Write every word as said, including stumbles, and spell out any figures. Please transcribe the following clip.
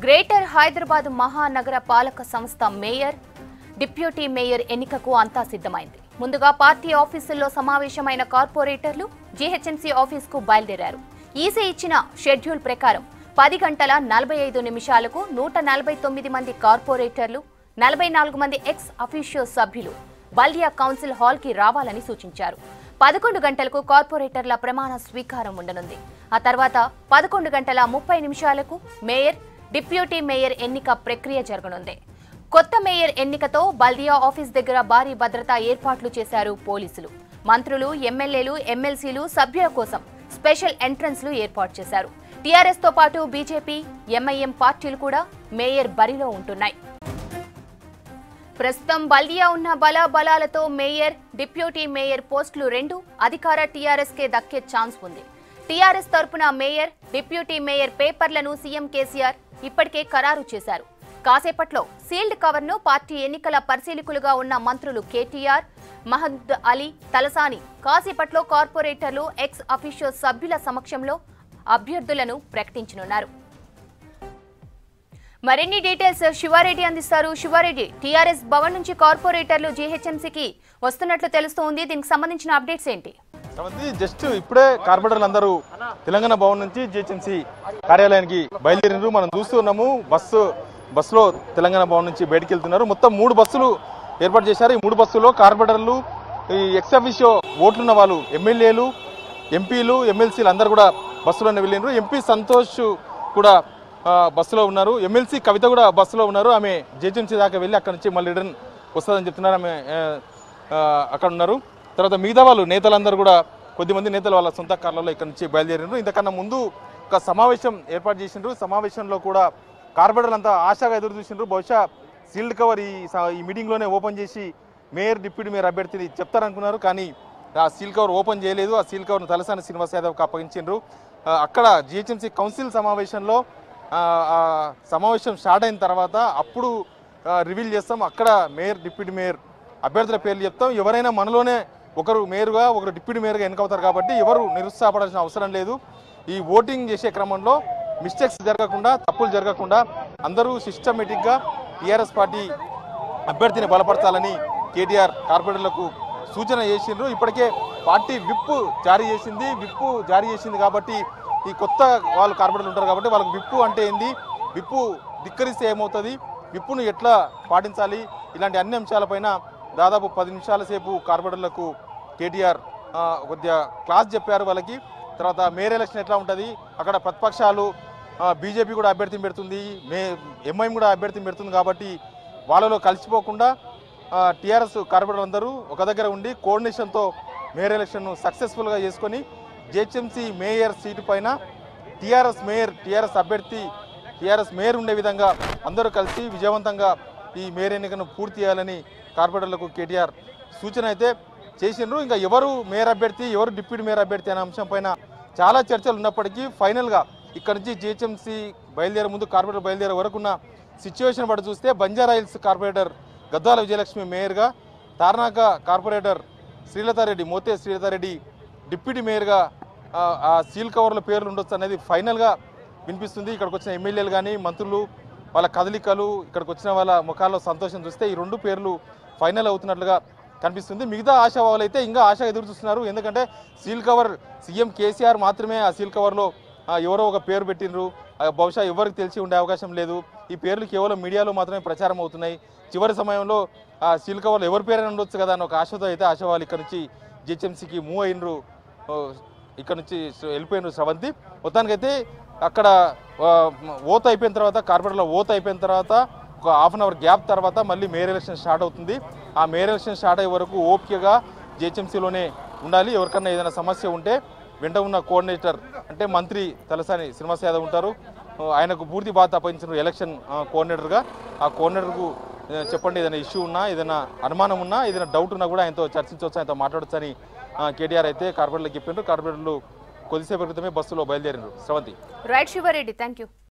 Greater Hyderabad మహానగర పాలక సంస్థ mayor, deputy mayor ఎన్నికకు అంతా సిద్ధమైంది. ముందుగా పార్టీ ఆఫీసుల్లో సమావేశమైన కార్పొరేటర్లు జీహెచ్ఎంసీ ఆఫీసుకు బయలుదేరారు. ఈసీ ఇచ్చిన షెడ్యూల్ ప్రకారం పది గంటల నలభై ఐదు నిమిషాలకు నూట నలభై తొమ్మిది మంది కార్పొరేటర్లు, నలభై నాలుగు మంది ఎక్స్ అఫీషియో సభ్యులు బల్దియా కౌన్సిల్ హాల్ కి రావాలని సూచించారు. పదకొండు గంటలకు కార్పొరేటర్ల ప్రమాణ స్వీకారం ఉండనుంది. ఆ తర్వాత పదకొండు గంటల ముప్పై నిమిషాలకు మేయర్, డిప్యూటీ మేయర్ ఎన్నిక ప్రక్రియ జరగనుంది. కొత్త మేయర్ ఎన్నికతో బల్దియా ఆఫీస్ దగ్గర భారీ భద్రతా ఏర్పాట్లు చేశారు పోలీసులు. మంత్రులు, ఎమ్మెల్యేలు, ఎమ్మెల్సీలు సభ్యుల కోసం స్పెషల్ ఎంట్రన్స్లు ఏర్పాటు చేశారు. టీఆర్ఎస్ తో పాటు బీజేపీ, ఎంఐఎం పార్టీలు కూడా మేయర్ బరిలో ఉంటున్నాయి. ప్రస్తుతం బల్దియా ఉన్న బలాబలాలతో మేయర్, డిప్యూటీ మేయర్ పోస్టులు రెండు అధికార టీఆర్ఎస్ కే దక్కే ఛాన్స్ ఉంది. టీఆర్ఎస్ తరపున మేయర్, డిప్యూటీ మేయర్ పేపర్లను సీఎం కేసీఆర్ ఇప్పటికే ఖరారు చేశారు. కాసేపట్లో సీల్డ్ కవర్ ను పార్టీ ఎన్నికల పరిశీలకులుగా ఉన్న మంత్రులు కేటీఆర్, మహద్ అలీ, తలసాని కాసేపట్లో కార్పొరేటర్లు, ఎక్స్ అఫీషియో సభ్యుల సమక్షంలో అభ్యర్థులను ప్రకటించనున్నారు. మరిన్ని డీటెయిల్స్ శివారెడ్డి అందిస్తారు. శివారెడ్డి, టీఆర్ఎస్ భవన్ నుంచి కార్పొరేటర్లు జీహెచ్ఎంసీకి వస్తున్నట్లు తెలుస్తోంది. దీనికి సంబంధించిన అప్డేట్స్ ఏంటి? జస్ట్ ఇప్పుడే కార్పొరేటర్లు అందరూ తెలంగాణ భవన్ నుంచి జీహెచ్ఎంసీ కార్యాలయానికి బయలుదేరినారు. మనం చూస్తున్నాము బస్సు బస్సులో తెలంగాణ భవన్ నుంచి బయటికి వెళ్తున్నారు. మొత్తం మూడు బస్సులు ఏర్పాటు చేశారు. ఈ మూడు బస్సుల్లో కార్పొరేటర్లు, ఈ ఎక్స్ అఫీషియో ఓట్లున్న వాళ్ళు, ఎమ్మెల్యేలు, ఎంపీలు, ఎమ్మెల్సీలు అందరూ కూడా బస్సులోనే వెళ్ళినారు. ఎంపీ సంతోష్ కూడా బస్సులో ఉన్నారు. ఎమ్మెల్సీ కవిత కూడా బస్సులో ఉన్నారు. ఆమె జీహెచ్ఎంసీ దాకా వెళ్ళి అక్కడ నుంచి మళ్ళీ రిటర్న్ వస్తుందని చెప్తున్నారు. ఆమె అక్కడ ఉన్నారు. తర్వాత మిగతా వాళ్ళు నేతలందరూ కూడా కొద్దిమంది నేతలు వాళ్ళ సొంత కార్లలో ఇక్కడ నుంచి బయలుదేరినారు. ఇంతకన్నా ముందు ఒక సమావేశం ఏర్పాటు చేసిండ్రు. సమావేశంలో కూడా కార్పొరేటర్లు అంతా ఆశగా ఎదురు చూసిండ్రు. బహుశా సీల్డ్ కవర్ ఈ ఈ మీటింగ్లోనే ఓపెన్ చేసి మేయర్, డిప్యూటీ మేయర్ అభ్యర్థిని చెప్తారనుకున్నారు. కానీ ఆ సీల్ కవర్ ఓపెన్ చేయలేదు. ఆ సీల్ కవర్ను తలసాని శ్రీనివాస్ యాదవ్కి అప్పగించిండ్రు. అక్కడ జీహెచ్ఎంసీ కౌన్సిల్ సమావేశంలో సమావేశం స్టార్ట్ అయిన తర్వాత అప్పుడు రివీల్ చేస్తాం. అక్కడ మేయర్, డిప్యూటీ మేయర్ అభ్యర్థుల పేర్లు చెప్తాం. ఎవరైనా మనలోనే ఒకరు మేయర్గా, ఒకరు డిప్యూటీ మేయర్గా ఎన్నికవుతారు కాబట్టి ఎవరు నిరుత్సాహపడాల్సిన అవసరం లేదు. ఈ ఓటింగ్ చేసే క్రమంలో మిస్టేక్స్ జరగకుండా, తప్పులు జరగకుండా అందరూ సిస్టమేటిక్గా టీఆర్ఎస్ పార్టీ అభ్యర్థిని బలపరచాలని కేటీఆర్ కార్పొరేటర్లకు సూచన చేసిండ్రు. ఇప్పటికే పార్టీ విప్ జారీ చేసింది. విప్ జారీ చేసింది కాబట్టి ఈ కొత్త వాళ్ళు కార్పొరేటర్లు ఉంటారు కాబట్టి వాళ్ళకి విప్పు అంటే ఏంది, విప్పు ధిక్కరిస్తే ఏమవుతుంది, విప్పును ఎట్లా పాటించాలి, ఇలాంటి అన్ని అంశాలపైన దాదాపు పది నిమిషాల సేపు కార్పొరేటర్లకు కేటీఆర్ కొద్దిగా క్లాస్ చెప్పారు వాళ్ళకి. తర్వాత మేయర్ ఎలక్షన్ ఎట్లా ఉంటుంది, అక్కడ ప్రతిపక్షాలు బీజేపీ కూడా అభ్యర్థిని పెడుతుంది, మే ఎంఐఎం కూడా అభ్యర్థిని పెడుతుంది కాబట్టి వాళ్ళలో కలిసిపోకుండా టీఆర్ఎస్ కార్పొరేటర్లు అందరూ ఒక దగ్గర ఉండి కోఆర్డినేషన్తో మేయర్ ఎలక్షన్ను సక్సెస్ఫుల్గా చేసుకొని జీహెచ్ఎంసీ మేయర్ సీటు పైన టీఆర్ఎస్ మేయర్, టీఆర్ఎస్ అభ్యర్థి, టీఆర్ఎస్ మేయర్ ఉండే విధంగా అందరూ కలిసి విజయవంతంగా ఈ మేయర్ ఎన్నికను పూర్తి చేయాలని కార్పొరేటర్లకు కేటీఆర్ సూచన అయితే చేసిండ్రు. ఇంకా ఎవరు మేయర్ అభ్యర్థి, ఎవరు డిప్యూటీ మేయర్ అభ్యర్థి అనే అంశం పైన చాలా చర్చలు ఉన్నప్పటికీ ఫైనల్గా ఇక్కడ నుంచి జీహెచ్ఎంసీ బయలుదేరే ముందు కార్పొరేటర్ బయలుదేరే వరకు ఉన్న సిచ్యువేషన్ బట్టి చూస్తే బంజారా హిల్స్ కార్పొరేటర్ గద్వాల విజయలక్ష్మి మేయర్గా, తార్నాక కార్పొరేటర్ శ్రీలతారెడ్డి, మోతే శ్రీలతారెడ్డి డిప్యూటీ మేయర్గా ఆ సీల్ కవర్ల పేర్లు ఉండొచ్చు అనేది ఫైనల్గా వినిపిస్తుంది. ఇక్కడికి వచ్చిన ఎమ్మెల్యేలు కానీ, మంత్రులు, వాళ్ళ కదలికలు, ఇక్కడికి వచ్చిన వాళ్ళ ముఖాల్లో సంతోషం చూస్తే ఈ రెండు పేర్లు ఫైనల్ అవుతున్నట్లుగా కనిపిస్తుంది. మిగతా ఆశావాళ్ళు అయితే ఇంకా ఆశగా ఎదురు చూస్తున్నారు. ఎందుకంటే సీల్ కవర్ సీఎం కేసీఆర్ మాత్రమే ఆ సీల్ కవర్లో ఎవరో ఒక పేరు పెట్టినరు. బహుశా ఎవరికి తెలిసి ఉండే అవకాశం లేదు. ఈ పేర్లు కేవలం మీడియాలో మాత్రమే ప్రచారం అవుతున్నాయి. చివరి సమయంలో ఆ సీల్ కవర్లో ఎవరి పేరైనా ఉండొచ్చు కదా అని ఒక ఆశతో అయితే ఆశావాళ్ళు ఇక్కడ నుంచి జీహెచ్ఎంసీకి మూవ్ అయినరు, ఇక్కడ నుంచి వెళ్ళిపోయినరు స్రవంతి. మొత్తానికైతే అక్కడ ఓత్ అయిపోయిన తర్వాత, కార్పొరేటర్లో ఓత్ అయిపోయిన తర్వాత ఒక హాఫ్ అన్ అవర్ గ్యాప్ తర్వాత మళ్ళీ మేయర్ ఎలక్షన్ స్టార్ట్ అవుతుంది. ఆ మేయర్ ఎలక్షన్ స్టార్ట్ అయ్యే వరకు ఓపికగా జీహెచ్ఎంసీలోనే ఉండాలి. ఎవరికన్నా ఏదైనా సమస్య ఉంటే వెంట ఉన్న కోఆర్డినేటర్ అంటే మంత్రి తలసాని శ్రీనివాస్ యాదవ్ ఉంటారు. ఆయనకు పూర్తి బాధ్యత అప్పగించిన ఎలక్షన్ కోఆర్డినేటర్గా. ఆ కోఆర్డినేటర్కు చెప్పండి ఏదైనా ఇష్యూ ఉన్నా, ఏదైనా అనుమానం ఉన్నా, ఏదైనా డౌట్ ఉన్నా కూడా ఆయనతో చర్చించవచ్చు, ఆయనతో మాట్లాడవచ్చు అని కేటీఆర్ అయితే కార్పొరేటర్లకు చెప్పిండ్రు. కార్పొరేటర్లు కొద్దిసేపు క్రితమే బస్సులో బయలుదేరారు. Sravanthi. Right Siva Reddy, thank you.